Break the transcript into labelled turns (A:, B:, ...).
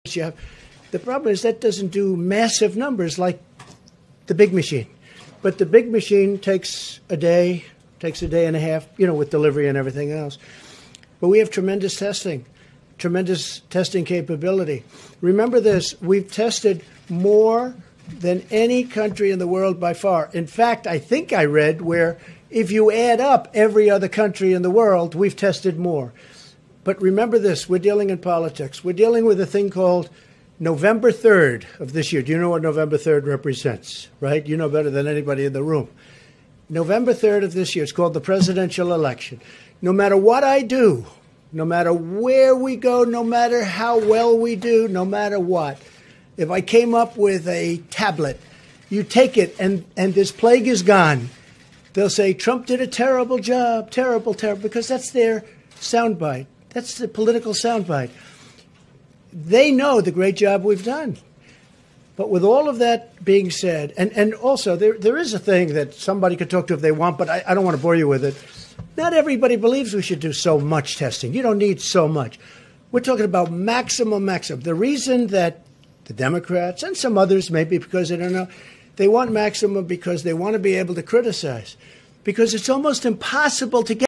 A: you have. The problem is that doesn't do massive numbers like the big machine. But the big machine takes a day and a half, with delivery and everything else. But we have tremendous testing capability. Remember this, we've tested more than any country in the world by far. In fact, I think I read where if you add up every other country in the world, we've tested more. But remember this, we're dealing in politics. We're dealing with a thing called November 3rd of this year. Do you know what November 3rd represents, right? You know better than anybody in the room. November 3rd of this year, it's called the presidential election. No matter what I do, no matter where we go, no matter how well we do, no matter what, if I came up with a tablet, you take it and this plague is gone. They'll say, Trump did a terrible job, terrible, because that's their soundbite. That's the political soundbite. They know the great job we've done. But with all of that being said, and also there is a thing that somebody could talk to if they want, but I don't want to bore you with it. Not everybody believes we should do so much testing. You don't need so much. We're talking about maximum. The reason that the Democrats and some others, maybe because they don't know, they want maximum because they want to be able to criticize. Because it's almost impossible to get